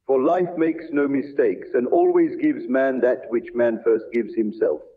For life makes no mistakes, and always gives man that which man first gives himself.